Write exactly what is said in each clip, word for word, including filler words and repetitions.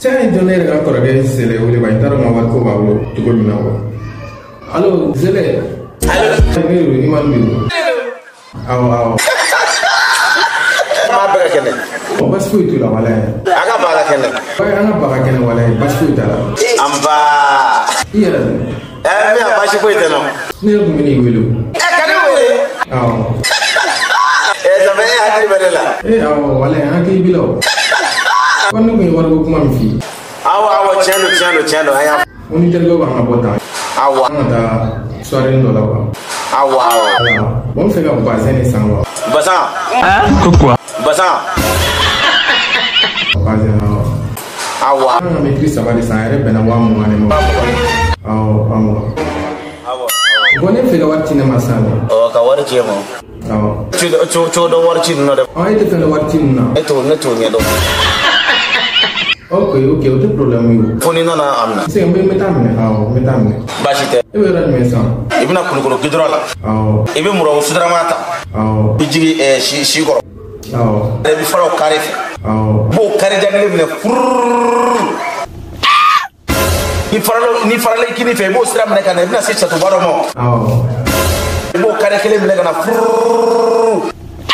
Tiens, donner le rapport avec Zélé, ou les Baïtara, on va voir comment tu peux nous avoir. Allô, Zélé. Allô. Il m'a dit. Ah, ah. Ma baga kene. O basi foyi t'u la walayi. A ka baga kene. Ouais, an ka baga kene walayi, basi foyi t'a la. Amba. I yɛrɛ dun. Eh, mais basi foyi tɛ non. Ne yɛrɛ tun bɛ n'i wele o. Eh, ka ne wele. Awɔ. Eh, ça fait hakili bɛ ne la. Eh, awɔ, walayi, an hakili b'i la o. Ko ne tun ye wariko kuma min f'i ye. Awɔ, awɔ, tiɲɛ don, tiɲɛ don, tiɲɛ don, an y'a. Ko ni terikɛw b'an ka bɔ tan. Awɔ. An ka taa soirée dɔ la wa. Awɔ, awɔ. Voilà. Bon, n fɛ ka bazin de san wa. Basan. Ko quoi? Basan. Bazin awɔ. Awɔ. An ka mɛtiri saba de san, a yɛrɛ bɛnna wa mugan de ma. Awɔ, awɔ. Awɔ. Bon, ne fɛ ka wari ci ne ma sisan dɛ. Ɔ, ka wari ci e ma. Awɔ. Cogo dɔ wari ci ninnu dɛ. Ɔ, e tɛ fɛn dɔ wari ci ninnu na. Ne t'o ne t'o ɲɛdɔn. Ok, ok, o tɛ problème ye o. Fo ni nana a minɛ. Se n bɛ n bɛ taa minɛ, awɔ, n bɛ taa minɛ. Baasi tɛ. E bɛ yɔrɔ jumɛn sisan? I bɛna kulukoro gidɔrɔn la. Awɔ. I bɛ murabu sotarama ta. Awɔ. I jigi ɛɛ si si kɔrɔ. Awɔ. I bɛ fara o kari fɛ. Awɔ. I b'o kari jan kelen minɛ furuuru. Ni farala ni farala i kini fɛ i b'o sira minɛ ka na i bɛna se satuba dɔ ma. Awɔ. I b'o kari kelen minɛ ka na furuuru.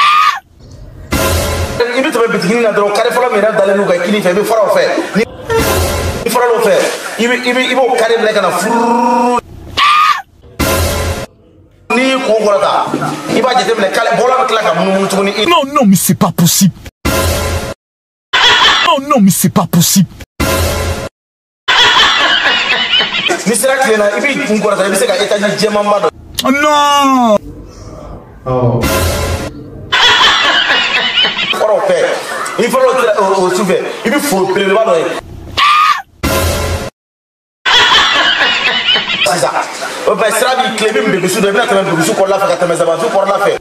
I bɛ tɛmɛ bitiginin na dɔrɔn kari fɔlɔ min yɛrɛ dalen n'u ka kini fɛ i bɛ fara o fɛ. Ni i farala o fɛ i bɛ i bɛ i b'o kari minɛ ka na furuuru. Ni ko kɔrɔta i b'a jateminɛ k'ale bɔla bɛ tila ka munumunu tuguni. Non, non, mais c'est pas possible. Non, non, mais c'est pas possible. Ni sera tile na i b'i kun kɔrɔta i bɛ se ka étage jɛmanba dɔ. Non. Awɔ. Fara o fɛ i farala o o su fɛ i bɛ foro belebeleba dɔ ye. Sisan o fɛ sira b'i tile i bɛ npegusu dɔ i bɛna tɛmɛ npegusu kɔrɔla fɛ ka tɛmɛ zabansu kɔrɔla fɛ.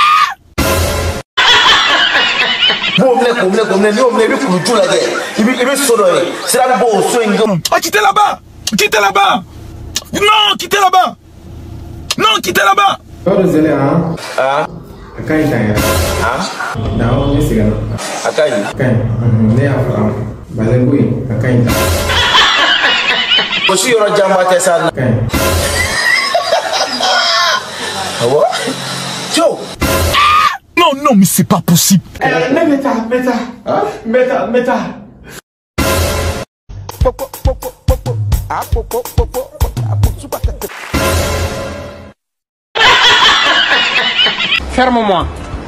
B'o minɛ k'o minɛ k'o minɛ n'i y'o minɛ i bɛ kuluju lajɛ i bɛ i bɛ so dɔ ye sira bɛ bɔ o so in kan. Oh, quittez là-bas. Quittez là-bas. Non, quittez là-bas. Non, quittez là-bas. Yɔrɔ Zélé han. Ah. A ka ɲi tan yɛrɛ. Ah. Awɔ, ne seginna. A ka ɲi. A ka ɲi. Ne y'a faamu. Bazin ko in a ka ɲi tan. O si yɔrɔ janba tɛ sa. A ka ɲi. Awɔ. Jo. Non, non, mais c'est pas possible. Ne bɛ taa, n bɛ taa. N bɛ taa, n bɛ taa. Ferme-moi.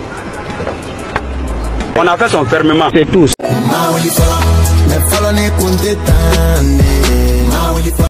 On a fait son fermement. C'est tout.